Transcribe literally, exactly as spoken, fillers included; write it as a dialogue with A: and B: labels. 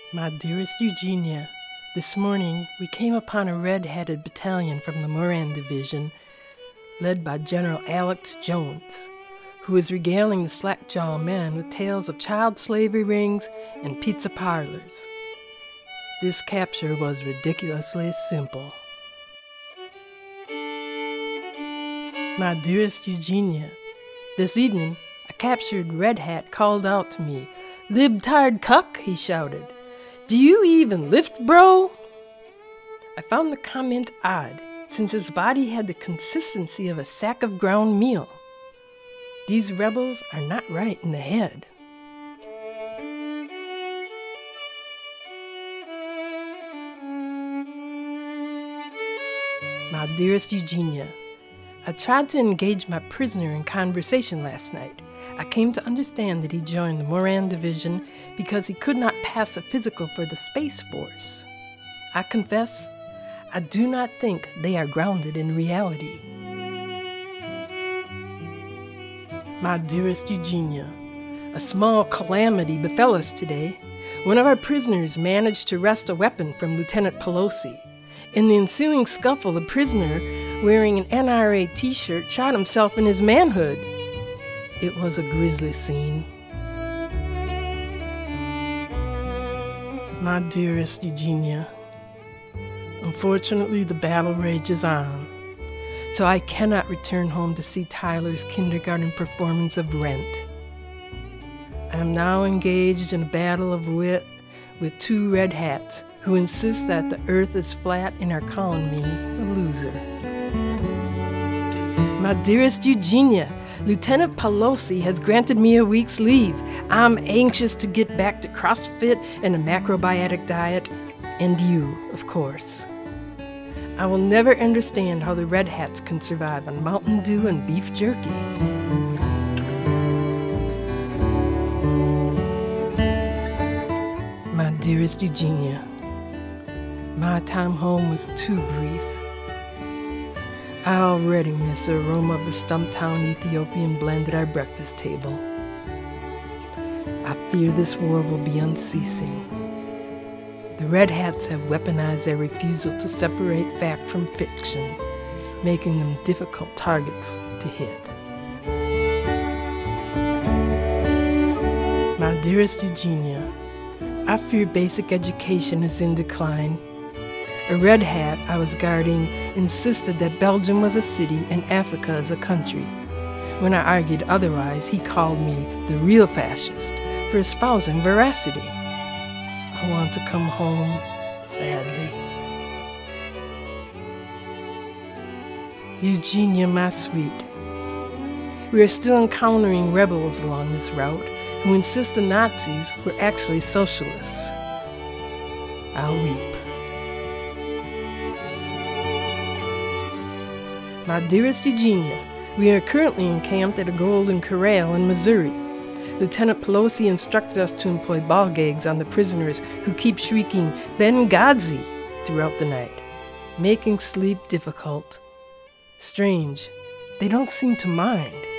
A: My dearest Eugenia, this morning we came upon a red-headed battalion from the Moran Division, led by General Alex Jones, who was regaling the slack-jaw men with tales of child slavery rings and pizza parlors. This capture was ridiculously simple. My dearest Eugenia, this evening a captured red hat called out to me. "Libtard cuck," he shouted. "Do you even lift, bro?" I found the comment odd, since his body had the consistency of a sack of ground meal. These rebels are not right in the head. My dearest Eugenia, I tried to engage my prisoner in conversation last night. I came to understand that he joined the Moran Division because he could not pass a physical for the Space Force. I confess, I do not think they are grounded in reality. My dearest Eugenia, a small calamity befell us today. One of our prisoners managed to wrest a weapon from Lieutenant Pelosi. In the ensuing scuffle, the prisoner, wearing an N R A t-shirt, shot himself in his manhood. It was a grisly scene. My dearest Eugenia, unfortunately the battle rages on, so I cannot return home to see Tyler's kindergarten performance of Rent. I am now engaged in a battle of wit with two red hats who insist that the earth is flat and are calling me a loser. My dearest Eugenia, Lieutenant Pelosi has granted me a week's leave. I'm anxious to get back to CrossFit and a macrobiotic diet, and you, of course. I will never understand how the Red Hats can survive on Mountain Dew and beef jerky. My dearest Eugenia, my time home was too brief. I already miss the aroma of the Stumptown Ethiopian blend at our breakfast table. I fear this war will be unceasing. The Red Hats have weaponized their refusal to separate fact from fiction, making them difficult targets to hit. My dearest Eugenia, I fear basic education is in decline. A red hat I was guarding insisted that Belgium was a city and Africa is a country. When I argued otherwise, he called me the real fascist for espousing veracity. I want to come home badly. Eugenia, my sweet, we are still encountering rebels along this route who insist the Nazis were actually socialists. I'll weep. My dearest Eugenia, we are currently encamped at a Golden Corral in Missouri. Lieutenant Pelosi instructed us to employ ball gags on the prisoners who keep shrieking Benghazi throughout the night, making sleep difficult. Strange, they don't seem to mind.